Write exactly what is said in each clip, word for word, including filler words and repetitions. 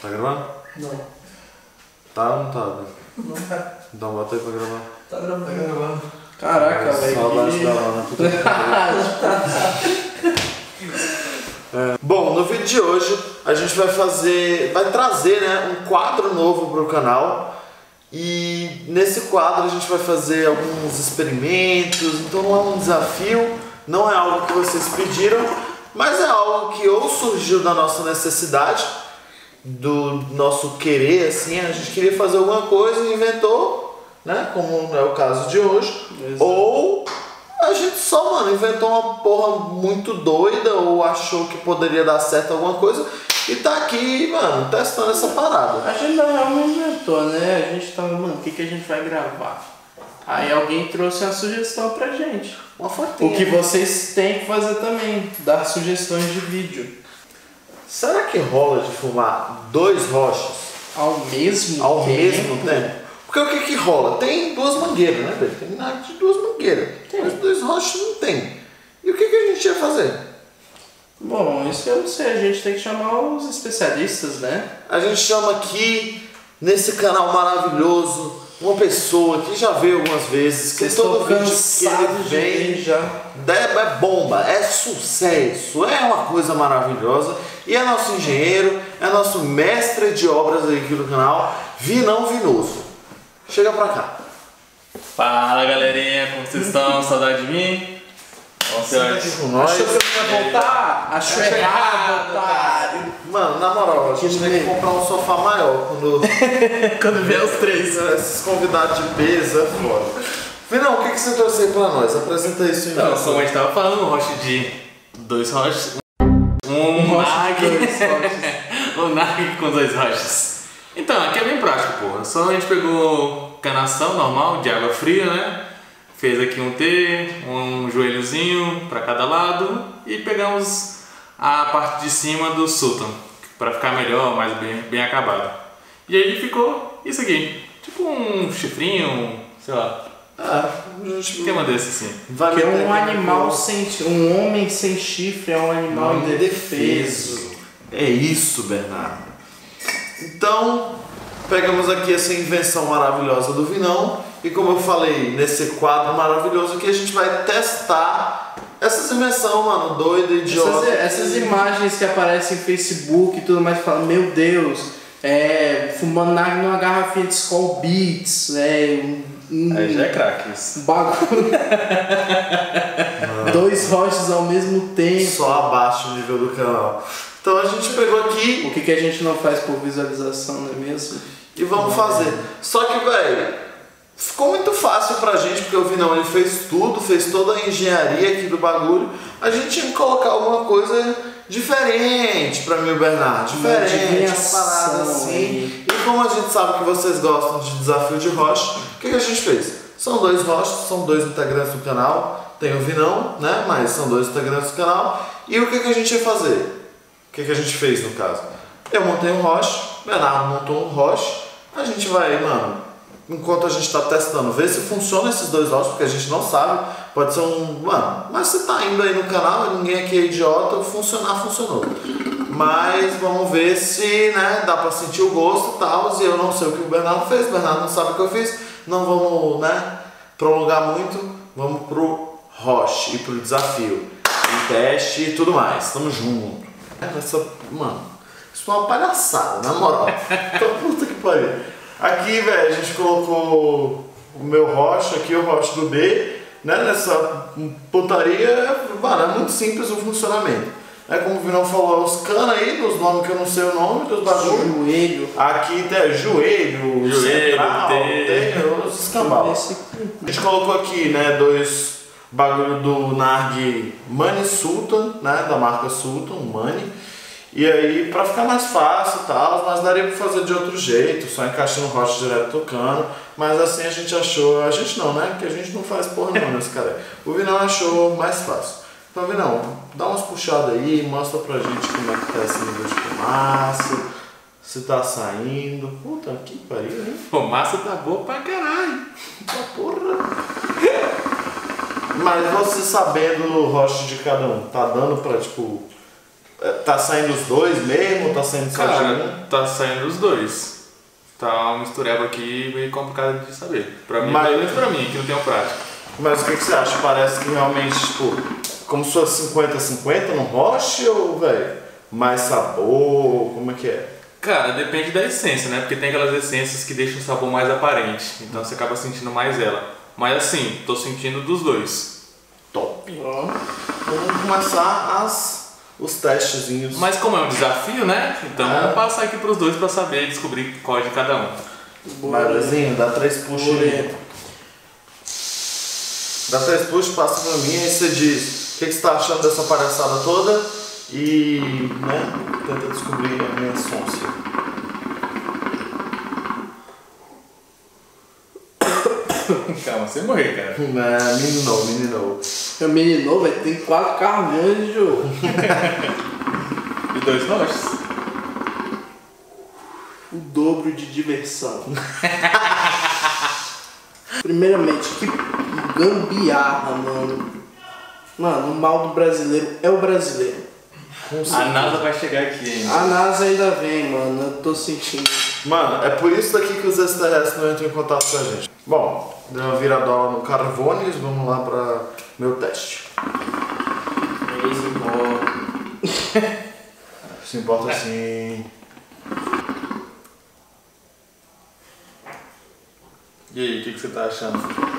Tá gravando? Não. Tá ou não tá? Né? Não tá. Então bota aí pra gravar. Tá gravando. Tá gravando. Caraca, velho. Saudade da Lana. Puta que pariu. É. Bom, no vídeo de hoje a gente vai fazer, vai trazer, né, um quadro novo pro canal. E nesse quadro a gente vai fazer alguns experimentos. Então não é um desafio, não é algo que vocês pediram, mas é algo que ou surgiu da nossa necessidade, do nosso querer, assim, a gente queria fazer alguma coisa e inventou, né, como é o caso de hoje. Exato. Ou a gente só, mano, inventou uma porra muito doida ou achou que poderia dar certo alguma coisa e tá aqui, mano, testando essa parada. A gente não realmente inventou, né? A gente tava, mano, o que, que a gente vai gravar? Aí alguém trouxe uma sugestão pra gente. Uma fotinha. O que vocês têm que fazer também, dar sugestões de vídeo. Será que rola de fumar dois rochas ao mesmo ao tempo? mesmo tempo? Porque o que que rola? Tem duas mangueiras, né, velho? Tem nada de duas mangueiras. Tem. Mas dois rochas não tem. E o que que a gente ia fazer? Bom, isso eu não sei. A gente tem que chamar os especialistas, né? A gente chama aqui, nesse canal maravilhoso, uma pessoa que já veio algumas vezes, que todo vídeo que ele vem já é bomba, é sucesso, é uma coisa maravilhosa. E é nosso engenheiro, é nosso mestre de obras aqui do canal, Vinão Vinoso. Chega pra cá. Fala galerinha, como vocês estão? Saudade de mim? Você aqui com nós. Achou que eu ia voltar? Achou errado, otário. Mano, na moral, a gente tem que comprar um sofá maior quando, quando vier os três. Esses convidados de peso é foda. Vinão, o que, que você trouxe aí pra nós? Apresenta isso em Então, como a gente tava falando, um roche de dois roches. Um, um nag. Dois roches. Um nag com dois roches. Então, aqui é bem prático, porra. Só a gente pegou canação normal, de água fria, né? Fez aqui um T, um joelhozinho para cada lado e pegamos a parte de cima do Sultan para ficar melhor, mais bem, bem acabado. E aí ficou isso aqui, tipo um chifrinho, sei lá. Ah, um esquema desse assim. Vai que é um animal sem, um homem sem chifre é um animal não, indefeso. É isso, Bernardo. Então, pegamos aqui essa invenção maravilhosa do Vinão. E como eu falei, nesse quadro maravilhoso aqui a gente vai testar essas invenções, mano, doida, idiota. Essas, essas imagens que aparecem no Facebook e tudo mais, fala, meu Deus, é, fumando nada numa garrafinha de Skol Beats, é, um, aí já é crack isso. Bagulho. Dois roches ao mesmo tempo. Só abaixo o nível do canal. Então a gente pegou aqui. O que, que a gente não faz por visualização, não é mesmo? E vamos fazer. Só que, velho, ficou muito fácil pra gente, porque o Vinão ele fez tudo, fez toda a engenharia aqui do bagulho. A gente tinha que colocar alguma coisa diferente pra mim e o Bernardo. Diferente, uma parada assim. E como a gente sabe que vocês gostam de desafio de rocha, o que, que a gente fez? São dois rochas, são dois integrantes do canal. Tem o Vinão, né? Mas são dois integrantes do canal. E o que, que a gente ia fazer? O que, que a gente fez no caso? Eu montei um roche, o Bernardo montou um roche. A gente vai, mano, enquanto a gente está testando, ver se funciona esses dois roches, porque a gente não sabe. Pode ser um. Mano, mas você tá indo aí no canal, ninguém aqui é idiota, funcionar, funcionou. Mas vamos ver se, né, dá pra sentir o gosto e tal. E eu não sei o que o Bernardo fez, o Bernardo não sabe o que eu fiz. Não vamos, né, prolongar muito. Vamos pro roche e pro desafio. E teste e tudo mais. Tamo junto. Essa, mano, isso foi uma palhaçada, na moral. Então, puta que pariu. Aqui, velho, a gente colocou o meu roche aqui, o roche do B, né? Nessa putaria, mano, é muito simples o funcionamento. É como o Vinão falou, os canos aí, dos nomes que eu não sei o nome, dos bagulhos. Joelho. Aqui tem joelho, joelho, central, tem os escambalos. A gente colocou aqui, né, dois bagulho do Narg Money Sultan, né, da marca Sultan, Money. E aí, pra ficar mais fácil e tal, mas daria pra fazer de outro jeito, só encaixando o roche direto tocando. Mas assim a gente achou, a gente não, né, porque a gente não faz porra não nesse cara. O Vinão achou mais fácil. Então, Vinão, dá umas puxadas aí, mostra pra gente como é que tá esse nível de fumaça, se tá saindo. Puta que pariu, hein? Fumaça tá boa pra caralho. Tá porra. Mas você sabendo o roche de cada um, tá dando pra, tipo, Tá saindo os dois mesmo? Tá saindo só de Cara, um? tá saindo os dois. Tá uma mistureba aqui meio complicado de saber. Pra mim, Mas- pelo menos pra mim, que não tenho prática. Mas o que, que você acha? Parece que realmente, tipo, como se fosse cinquenta a cinquenta no roche ou, velho, mais sabor? Como é que é? Cara, depende da essência, né? Porque tem aquelas essências que deixam o sabor mais aparente. Então você acaba sentindo mais ela. Mas assim, tô sentindo dos dois. Top. Ó. Vamos começar as, os testezinhos. Mas como é um desafio, né? Então É. vamos passar aqui pros dois pra saber e descobrir qual é de cada um. Maravilhinho, dá três puxos aí. Dá três puxos, passa pra mim, aí você diz o que, que você tá achando dessa palhaçada toda e, né, tenta descobrir a minha sôncia. Calma, você morrer, cara. É, menino, menino. Meu menino, velho, tem quatro carvões de jogo. E dois roches? O dobro de diversão. Primeiramente, que gambiarra, mano. Mano, o mal do brasileiro é o brasileiro. A nada vai chegar aqui ainda. A NASA ainda vem, mano. Eu tô sentindo. Mano, é por isso daqui que os extraterrestres não entram em contato com a gente. Bom, deu uma viradola no Carvones, vamos lá pra meu teste. Se importa assim. E aí, o que, que você tá achando?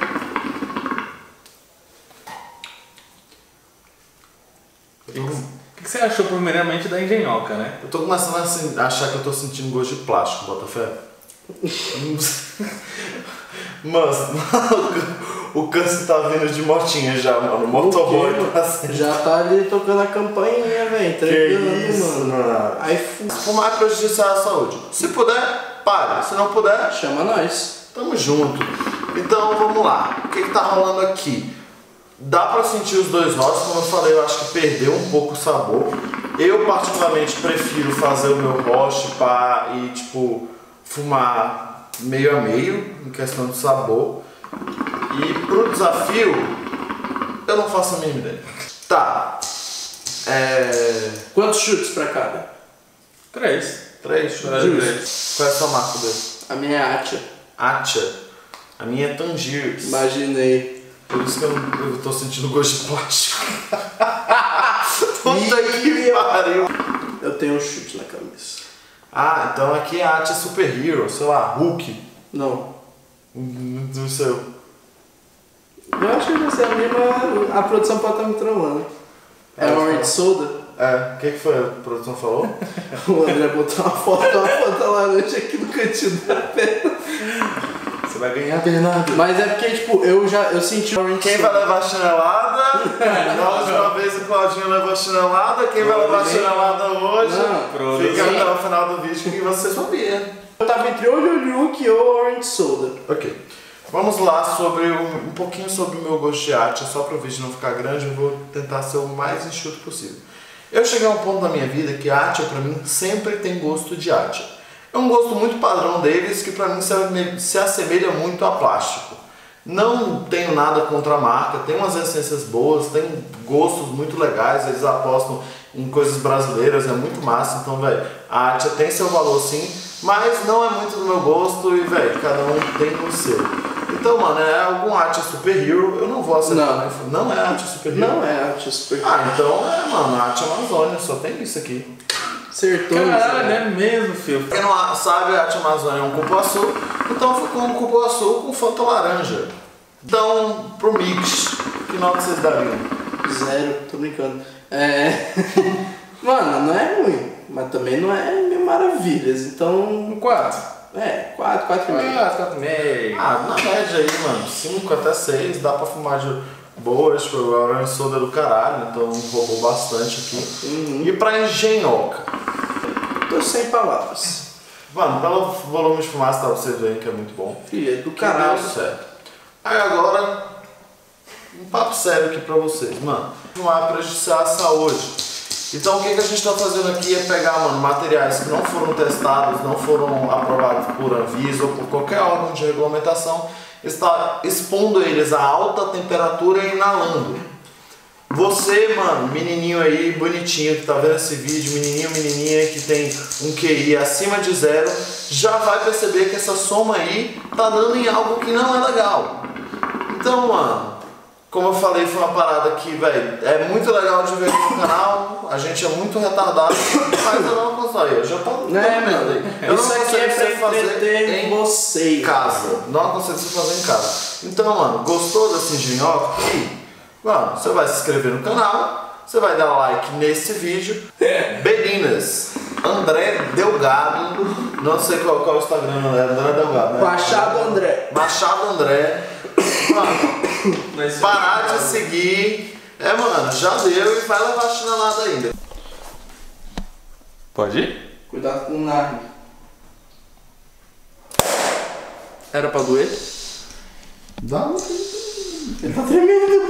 O que, que, o que você achou primeiramente da engenhoca, né? Eu tô começando a sen- achar que eu tô sentindo gosto de plástico, Botafé. Mas, o câncer tá vindo de motinha já, mano. O motorboy O quê, tá mano? sendo. Já tá ali tocando a campainha, velho. Que Tranquilando, isso, mano. mano. Aí fu- Fumar é prejudicial à saúde. Se puder, pare. Se não puder, chama nós. tamo junto. Então vamos lá. O que, que tá rolando aqui? Dá pra sentir os dois roches, como eu falei, eu acho que perdeu um pouco o sabor. Eu particularmente prefiro fazer o meu roche pá, e tipo fumar meio a meio em questão de sabor. E pro desafio, eu não faço a mínima ideia. Tá. É. Quantos chutes pra cada? Três. Três, Três. qual é a sua marca dele? A minha é Atia. Acha. A minha é Tangiers. Imaginei. Por isso que eu, eu tô sentindo gosto de plástico. Puta que Ih, ó. pariu. Eu tenho um chute na cabeça. Ah, então aqui é a Atia Super Hero, sei lá, Hulk. Não. Do seu. Eu acho que vai ser a mesma. A produção pode estar me trolando. É É, Orange tá. Soda? É, o que, que foi a produção falou? O André botou uma foto, uma foto laranja aqui no cantinho da perna. Você vai ganhar, Bernardo. Mas é porque, tipo, eu já eu senti o Orange Quem Soda. vai levar a chinelada? Na última vez o Claudinho levou a chinelada. Quem vai levar a chinelada hoje? Não, Fica sim. até o final do vídeo que vocês vão ver. Eu tava entre ou Luluke ou Orange Soda. Ok. Vamos lá sobre um, um pouquinho sobre o meu gosto de Atia, só para o vídeo não ficar grande, eu vou tentar ser o mais enxuto possível. Eu cheguei a um ponto da minha vida que a Atia para mim sempre tem gosto de Atia. É um gosto muito padrão deles que para mim se, se assemelha muito a plástico. Não tenho nada contra a marca, tem umas essências boas, tem gostos muito legais, eles apostam em coisas brasileiras, é muito massa, então, velho, a Atia tem seu valor sim, mas não é muito do meu gosto e, velho, cada um tem o seu. Então, mano, é algum Atia Super Hero, eu não vou acertar. Não, não é Atia Super Hero? Não é Atia Super. Ah, então é, mano, Atia Amazônia, só tem isso aqui. Acertou, Caralho, Zé. é mesmo, filho. Quem não sabe, a Atia Amazônia é um cupuaçu, então ficou um cupuaçu com Fanta laranja. Então, pro mix, que nota vocês dariam? Zero, tô brincando. É. Mano, não é ruim, mas também não é mil maravilhas. Então. Um quatro. É, quatro, quatro e meio. Quatro, quatro e meio. Ah, na média aí, mano, cinco até seis, dá pra fumar de boas, tipo, a Orange Soda do caralho, então roubou bastante aqui. Uhum. E pra engenhoca? Tô sem palavras. Mano, pelo volume de fumaça, tá, vocês veem que é muito bom. Filha do Caralho, caralho. certo. Aí agora, um papo sério aqui pra vocês, mano. Fumar é prejudicial à saúde. Então o que, que a gente tá fazendo aqui é pegar, mano, materiais que não foram testados, não foram aprovados por Anvisa ou por qualquer órgão de regulamentação, está expondo eles a alta temperatura e inalando. Você, mano, menininho aí, bonitinho, que tá vendo esse vídeo, menininho, menininha, que tem um Q I acima de zero, já vai perceber que essa soma aí tá dando em algo que não é legal. Então, mano, como eu falei, foi uma parada que, velho, é muito legal de ver no canal, a gente é muito retardado, mas eu não consigo aí, eu já tô Não é, mano? Eu Isso não aqui é consigo pra fazer entreter em vocês. casa, não aconselho você fazer em casa. Então, mano, gostou desse engenhoca aqui? Mano, você vai se inscrever no canal, você vai dar like nesse vídeo. Belinas, André Delgado, não sei qual, qual é o Instagram, André, André Delgado, né? Machado André. Machado André. Mano, parar de seguir. É, mano, já deu e vai levar a chinelada ainda. Pode ir? Cuidado com o nargue. Era pra doer? Dá um... Ele tá tremendo.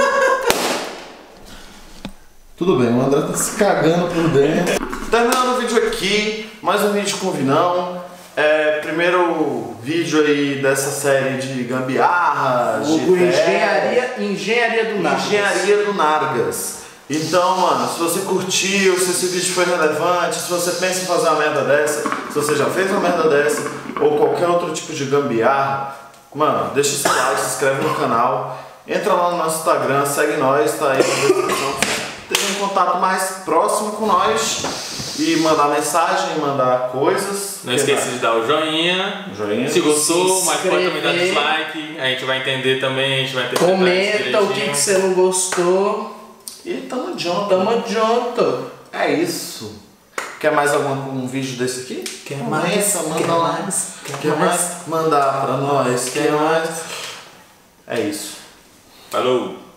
Tudo bem, o André tá se cagando por dentro. Terminando o vídeo aqui, mais um vídeo com o Vinão. É, primeiro vídeo aí dessa série de gambiarras, de O engenharia, engenharia do Nargas. Engenharia do Nargas. Então, mano, se você curtiu, se esse vídeo foi relevante, se você pensa em fazer uma merda dessa, se você já fez uma merda dessa, ou qualquer outro tipo de gambiarra, mano, deixa seu like, se inscreve no canal, entra lá no nosso Instagram, segue nós, tá aí na descrição. Tenha um contato mais próximo com nós e mandar mensagem, mandar coisas. Não esqueça de dar o joinha. Joinha. Se gostou, Se mas pode também dar inscrever. dislike. A gente vai entender também, a gente vai interpretar isso Comenta o que, direitinho. que você não gostou. E tamo junto. Tamo junto. É isso. Quer mais algum um vídeo desse aqui? Quer Comenta, mais? Manda Quer lá. mais? Quer, Quer mais? Mandar pra nós. Quer mais? É isso. Falou!